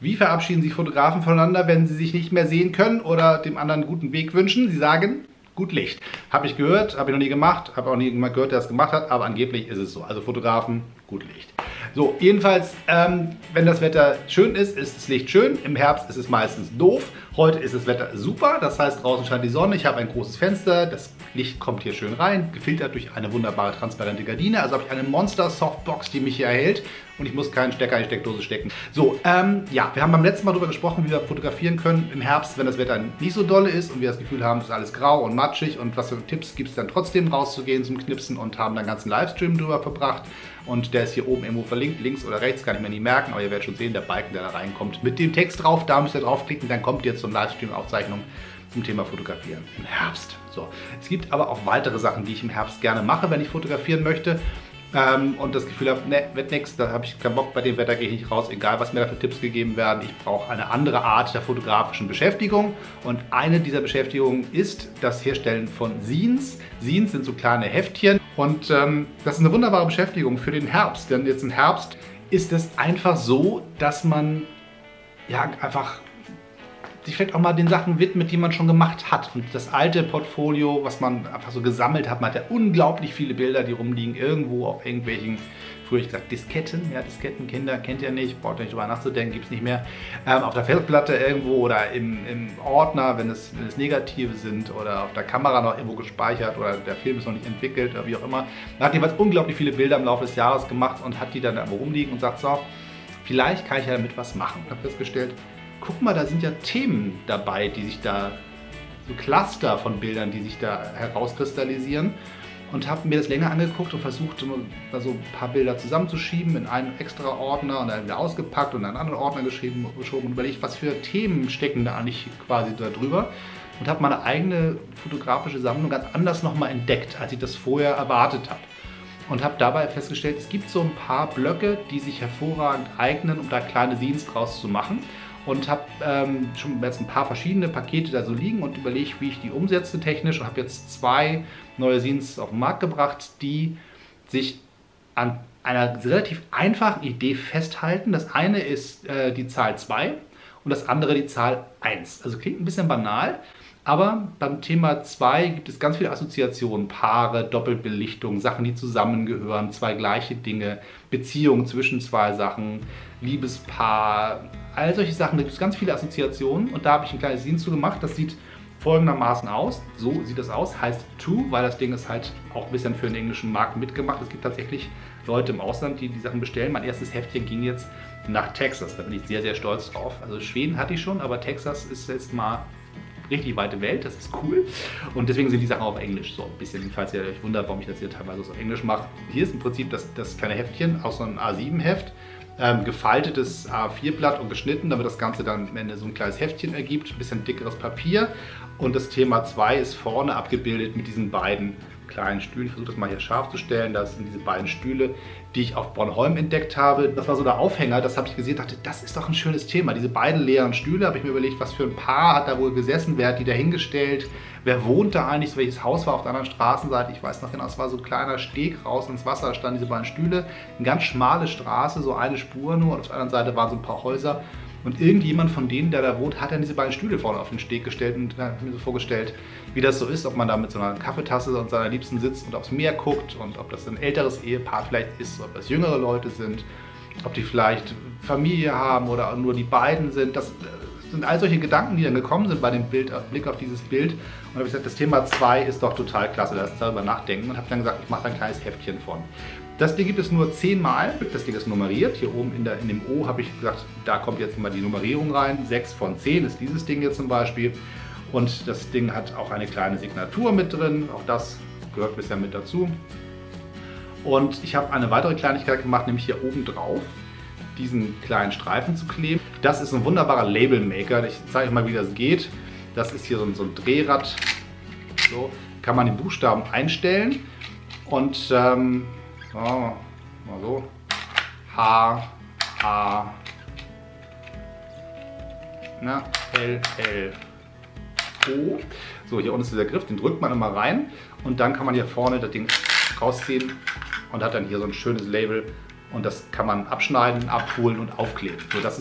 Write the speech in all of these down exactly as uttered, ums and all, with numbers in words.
Wie verabschieden sich Fotografen voneinander, wenn sie sich nicht mehr sehen können oder dem anderen einen guten Weg wünschen? Sie sagen, gut Licht. Habe ich gehört, habe ich noch nie gemacht, habe auch nie jemand gehört, der das gemacht hat, aber angeblich ist es so. Also Fotografen, gut Licht. So, jedenfalls, ähm, wenn das Wetter schön ist, ist das Licht schön. Im Herbst ist es meistens doof. Heute ist das Wetter super, das heißt, draußen scheint die Sonne. Ich habe ein großes Fenster, das Licht kommt hier schön rein, gefiltert durch eine wunderbare transparente Gardine. Also habe ich eine Monster-Softbox, die mich hier erhält und ich muss keinen Stecker in die Steckdose stecken. So, ähm, ja, wir haben beim letzten Mal darüber gesprochen, wie wir fotografieren können im Herbst, wenn das Wetter nicht so dolle ist und wir das Gefühl haben, es ist alles grau und matschig und was für Tipps gibt es dann trotzdem rauszugehen zum Knipsen und haben dann einen ganzen Livestream drüber verbracht und der ist hier oben irgendwo verlinkt, links oder rechts, kann ich mir nicht merken, aber ihr werdet schon sehen, der Balken, der da reinkommt, mit dem Text drauf, da müsst ihr draufklicken, dann kommt ihr zur Livestream-Aufzeichnung zum Thema Fotografieren im Herbst. So, es gibt aber auch weitere Sachen, die ich im Herbst gerne mache, wenn ich fotografieren möchte ähm, und das Gefühl habe, ne, wird nichts, da habe ich keinen Bock, bei dem Wetter gehe ich nicht raus, egal was mir da für Tipps gegeben werden. Ich brauche eine andere Art der fotografischen Beschäftigung und eine dieser Beschäftigungen ist das Herstellen von Zines. Zines sind so kleine Heftchen und ähm, das ist eine wunderbare Beschäftigung für den Herbst, denn jetzt im Herbst ist es einfach so, dass man ja einfach sich vielleicht auch mal den Sachen widmet, die man schon gemacht hat. Und das alte Portfolio, was man einfach so gesammelt hat, man hat ja unglaublich viele Bilder, die rumliegen, irgendwo auf irgendwelchen, früher ich gesagt, Disketten, ja, Diskettenkinder, kennt ihr nicht, braucht ihr nicht drüber nachzudenken, gibt es nicht mehr. Ähm, auf der Festplatte irgendwo oder im, im Ordner, wenn es, wenn es Negative sind oder auf der Kamera noch irgendwo gespeichert oder der Film ist noch nicht entwickelt oder wie auch immer. Man hat jeweils unglaublich viele Bilder im Laufe des Jahres gemacht und hat die dann irgendwo rumliegen und sagt, so, vielleicht kann ich ja damit was machen. Und habe festgestellt, guck mal, da sind ja Themen dabei, die sich da, so Cluster von Bildern, die sich da herauskristallisieren. Und habe mir das länger angeguckt und versucht, da so ein paar Bilder zusammenzuschieben in einen extra Ordner und dann wieder ausgepackt und in einen anderen Ordner geschrieben, geschoben und überlegt, was für Themen stecken da eigentlich quasi da drüber. Und habe meine eigene fotografische Sammlung ganz anders nochmal entdeckt, als ich das vorher erwartet habe. Und habe dabei festgestellt, es gibt so ein paar Blöcke, die sich hervorragend eignen, um da kleine Scenes draus zu machen. Und habe ähm, schon jetzt ein paar verschiedene Pakete da so liegen und überlege, wie ich die umsetze technisch und habe jetzt zwei neue Scenes auf den Markt gebracht, die sich an einer relativ einfachen Idee festhalten. Das eine ist äh, die Zahl zwei und das andere die Zahl eins. Also klingt ein bisschen banal, aber beim Thema zwei gibt es ganz viele Assoziationen, Paare, Doppelbelichtung, Sachen, die zusammengehören, zwei gleiche Dinge, Beziehungen zwischen zwei Sachen, Liebespaar, all solche Sachen, da gibt es ganz viele Assoziationen und da habe ich ein kleines Scene zu gemacht, das sieht folgendermaßen aus, so sieht das aus, heißt Two, weil das Ding ist halt auch ein bisschen für den englischen Markt mitgemacht, es gibt tatsächlich Leute im Ausland, die die Sachen bestellen. Mein erstes Heftchen ging jetzt nach Texas, da bin ich sehr, sehr stolz drauf, also Schweden hatte ich schon, aber Texas ist jetzt mal richtig weite Welt, das ist cool und deswegen sind die Sachen auf Englisch so ein bisschen, falls ihr euch wundert, warum ich das hier teilweise so auf Englisch mache. Hier ist im Prinzip das, das kleine Heftchen aus so einem A sieben Heft, ähm, gefaltetes A vier Blatt und geschnitten, damit das Ganze dann am Ende so ein kleines Heftchen ergibt, ein bisschen dickeres Papier und das Thema zwei ist vorne abgebildet mit diesen beiden kleinen Stühlen. Ich versuche das mal hier scharf zu stellen. Das sind diese beiden Stühle, die ich auf Bornholm entdeckt habe. Das war so der Aufhänger, das habe ich gesehen, dachte, das ist doch ein schönes Thema. Diese beiden leeren Stühle, habe ich mir überlegt, was für ein Paar hat da wohl gesessen, wer hat die da hingestellt, wer wohnt da eigentlich, welches Haus war auf der anderen Straßenseite. Ich weiß noch genau, es war so ein kleiner Steg raus ins Wasser, da standen diese beiden Stühle, eine ganz schmale Straße, so eine Spur nur und auf der anderen Seite waren so ein paar Häuser. Und irgendjemand von denen, der da wohnt, hat dann diese beiden Stühle vorne auf den Steg gestellt und hat mir so vorgestellt, wie das so ist, ob man da mit so einer Kaffeetasse und seiner Liebsten sitzt und aufs Meer guckt und ob das ein älteres Ehepaar vielleicht ist, ob das jüngere Leute sind, ob die vielleicht Familie haben oder nur die beiden sind. Das sind all solche Gedanken, die dann gekommen sind bei dem Bild, Blick auf dieses Bild. Und da habe ich gesagt, das Thema zwei ist doch total klasse, lass uns darüber nachdenken und habe dann gesagt, ich mache da ein kleines Heftchen von. Das Ding gibt es nur zehnmal, das Ding ist nummeriert, hier oben in, der, in dem O habe ich gesagt, da kommt jetzt immer die Nummerierung rein, sechs von zehn ist dieses Ding jetzt zum Beispiel und das Ding hat auch eine kleine Signatur mit drin, auch das gehört bisher mit dazu und ich habe eine weitere Kleinigkeit gemacht, nämlich hier oben drauf diesen kleinen Streifen zu kleben. Das ist ein wunderbarer Labelmaker, ich zeige euch mal, wie das geht. Das ist hier so ein, so ein Drehrad, so kann man den Buchstaben einstellen und ähm, so, mal so, H, A, na, L, L, O. So, hier unten ist dieser Griff, den drückt man immer rein und dann kann man hier vorne das Ding rausziehen und hat dann hier so ein schönes Label und das kann man abschneiden, abholen und aufkleben. So, das ist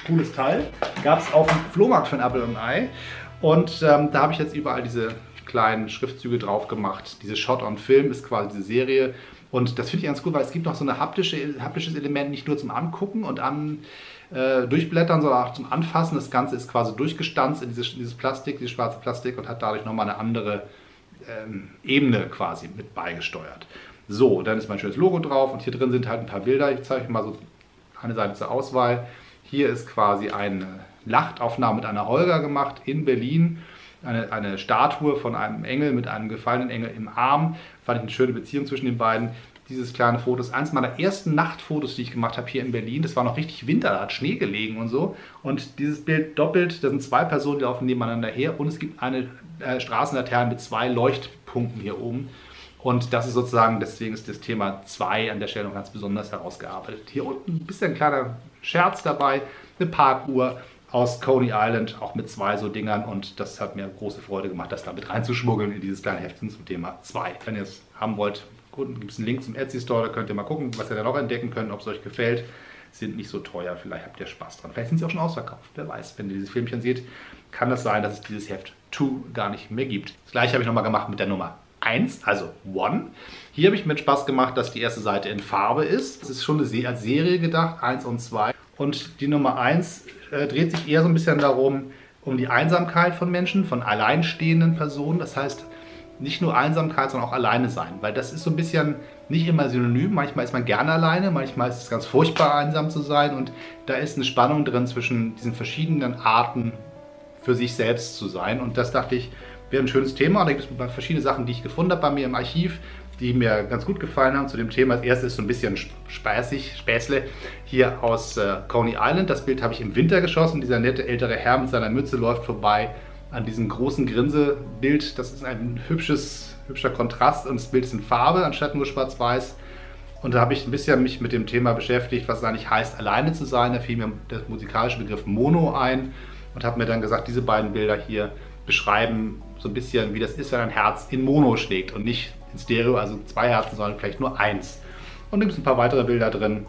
Cooles Teil. Gab es auf dem Flohmarkt für ein Apfel und ein Ei. Und ähm, da habe ich jetzt überall diese kleinen Schriftzüge drauf gemacht. Diese Shot on Film ist quasi diese Serie. Und das finde ich ganz gut, weil es gibt noch so ein haptische, haptisches Element, nicht nur zum Angucken und an, äh, durchblättern, sondern auch zum Anfassen. Das Ganze ist quasi durchgestanzt in dieses, dieses Plastik, dieses schwarze Plastik und hat dadurch nochmal eine andere ähm, Ebene quasi mit beigesteuert. So, dann ist mein schönes Logo drauf und hier drin sind halt ein paar Bilder. Ich zeige euch mal so eine Seite zur Auswahl. Hier ist quasi eine Nachtaufnahme mit einer Holger gemacht in Berlin. Eine, eine Statue von einem Engel mit einem gefallenen Engel im Arm. Fand ich eine schöne Beziehung zwischen den beiden. Dieses kleine Foto ist eins meiner ersten Nachtfotos, die ich gemacht habe hier in Berlin. Das war noch richtig Winter, da hat Schnee gelegen und so. Und dieses Bild doppelt, da sind zwei Personen, die laufen nebeneinander her. Und es gibt eine äh, Straßenlaterne mit zwei Leuchtpunkten hier oben. Und das ist sozusagen, deswegen ist das Thema zwei an der Stelle noch ganz besonders herausgearbeitet. Hier unten ein bisschen ein kleiner Scherz dabei, eine Parkuhr aus Coney Island, auch mit zwei so Dingern. Und das hat mir große Freude gemacht, das da mit reinzuschmuggeln in dieses kleine Heftchen zum Thema zwei. Wenn ihr es haben wollt, gut, gibt es einen Link zum Etsy Store, da könnt ihr mal gucken, was ihr da noch entdecken könnt, ob es euch gefällt. Sind nicht so teuer, vielleicht habt ihr Spaß dran. Vielleicht sind sie auch schon ausverkauft, wer weiß. Wenn ihr dieses Filmchen seht, kann das sein, dass es dieses Heft zwei gar nicht mehr gibt. Das gleiche habe ich nochmal gemacht mit der Nummer eins, also One. Hier habe ich mir Spaß gemacht, dass die erste Seite in Farbe ist. Das ist schon eine als Serie gedacht, eins und zwei. Und die Nummer eins äh, dreht sich eher so ein bisschen darum, um die Einsamkeit von Menschen, von alleinstehenden Personen. Das heißt, nicht nur Einsamkeit, sondern auch alleine sein. Weil das ist so ein bisschen nicht immer synonym. Manchmal ist man gerne alleine, manchmal ist es ganz furchtbar, einsam zu sein. Und da ist eine Spannung drin zwischen diesen verschiedenen Arten, für sich selbst zu sein. Und das dachte ich, wäre ein schönes Thema. Und da gibt es verschiedene Sachen, die ich gefunden habe bei mir im Archiv, die mir ganz gut gefallen haben zu dem Thema. Das erste ist so ein bisschen spaßig, Späßle, hier aus äh, Coney Island. Das Bild habe ich im Winter geschossen. Dieser nette ältere Herr mit seiner Mütze läuft vorbei an diesem großen Grinsebild. Das ist ein hübsches, hübscher Kontrast und das Bild ist in Farbe anstatt nur schwarz-weiß. Und da habe ich ein bisschen mich mit dem Thema beschäftigt, was es eigentlich heißt, alleine zu sein. Da fiel mir der musikalische Begriff Mono ein und habe mir dann gesagt, diese beiden Bilder hier beschreiben so ein bisschen, wie das ist, wenn ein Herz in Mono schlägt und nicht in Stereo, also zwei Herzen, sondern vielleicht nur eins. Und da gibt es ein paar weitere Bilder drin.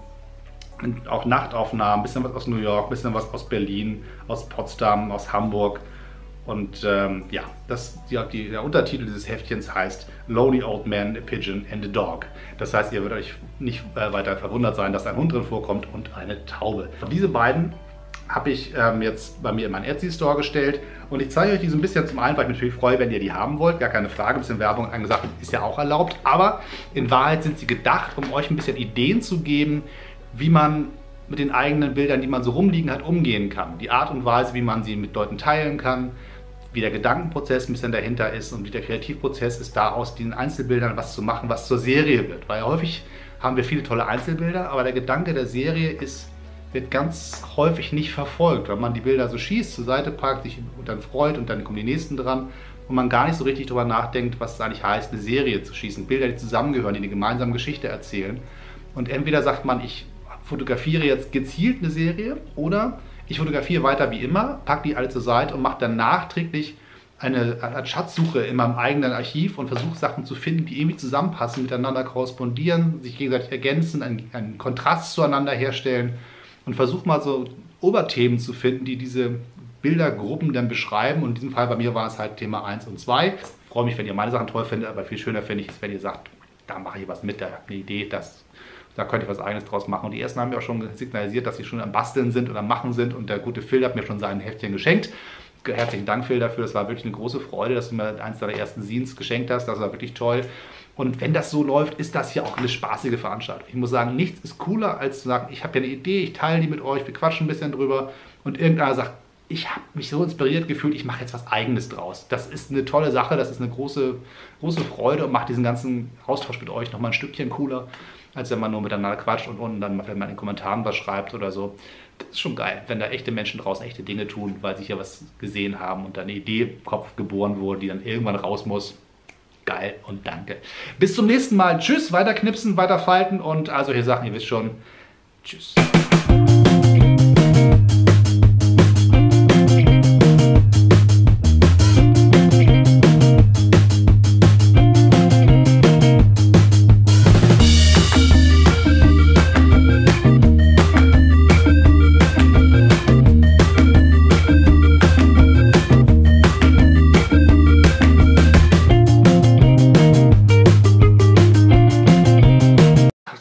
Und auch Nachtaufnahmen, ein bisschen was aus New York, ein bisschen was aus Berlin, aus Potsdam, aus Hamburg. Und ähm, ja, das, die, die, der Untertitel dieses Heftchens heißt Lonely Old Man, a Pigeon and a Dog. Das heißt, ihr werdet euch nicht äh, weiter verwundert sein, dass ein Hund drin vorkommt und eine Taube. Und diese beiden habe ich ähm, jetzt bei mir in meinen Etsy Store gestellt und ich zeige euch die so ein bisschen zum einen, weil ich mich natürlich freue, wenn ihr die haben wollt, gar keine Frage, ein bisschen Werbung angesagt ist ja auch erlaubt, aber in Wahrheit sind sie gedacht, um euch ein bisschen Ideen zu geben, wie man mit den eigenen Bildern, die man so rumliegen hat, umgehen kann. Die Art und Weise, wie man sie mit Leuten teilen kann, wie der Gedankenprozess ein bisschen dahinter ist und wie der Kreativprozess ist, da aus den Einzelbildern was zu machen, was zur Serie wird. Weil häufig haben wir viele tolle Einzelbilder, aber der Gedanke der Serie ist, wird ganz häufig nicht verfolgt, weil man die Bilder so schießt, zur Seite packt, sich dann freut und dann kommen die nächsten dran und man gar nicht so richtig darüber nachdenkt, was es eigentlich heißt, eine Serie zu schießen. Bilder, die zusammengehören, die eine gemeinsame Geschichte erzählen. Und entweder sagt man, ich fotografiere jetzt gezielt eine Serie oder ich fotografiere weiter wie immer, packe die alle zur Seite und mache dann nachträglich eine, eine Schatzsuche in meinem eigenen Archiv und versuche Sachen zu finden, die irgendwie zusammenpassen, miteinander korrespondieren, sich gegenseitig ergänzen, einen, einen Kontrast zueinander herstellen. Und versuche mal so Oberthemen zu finden, die diese Bildergruppen dann beschreiben. Und in diesem Fall bei mir war es halt Thema eins und zwei. Ich freue mich, wenn ihr meine Sachen toll findet, aber viel schöner finde ich es, wenn ihr sagt, da mache ich was mit, da habt ihr eine Idee, das, da könnt ihr was Eigenes draus machen. Und die ersten haben mir auch schon signalisiert, dass sie schon am Basteln sind oder am Machen sind. Und der gute Phil hat mir schon sein Heftchen geschenkt. Herzlichen Dank, Phil, dafür. Das war wirklich eine große Freude, dass du mir eins deiner ersten Scenes geschenkt hast. Das war wirklich toll. Und wenn das so läuft, ist das hier auch eine spaßige Veranstaltung. Ich muss sagen, nichts ist cooler, als zu sagen, ich habe ja eine Idee, ich teile die mit euch, wir quatschen ein bisschen drüber und irgendeiner sagt, ich habe mich so inspiriert gefühlt, ich mache jetzt was Eigenes draus. Das ist eine tolle Sache, das ist eine große, große Freude und macht diesen ganzen Austausch mit euch nochmal ein Stückchen cooler, als wenn man nur miteinander quatscht und unten dann, wenn man in den Kommentaren was schreibt oder so. Das ist schon geil, wenn da echte Menschen draußen echte Dinge tun, weil sie hier was gesehen haben und da eine Idee im Kopf geboren wurde, die dann irgendwann raus muss. Geil und danke. Bis zum nächsten Mal. Tschüss, weiter knipsen, weiter falten und all solche Sachen, ihr wisst schon. Tschüss.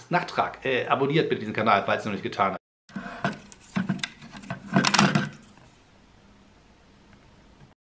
Nachtrag. Äh, abonniert bitte diesen Kanal, falls ihr noch nicht getan habt.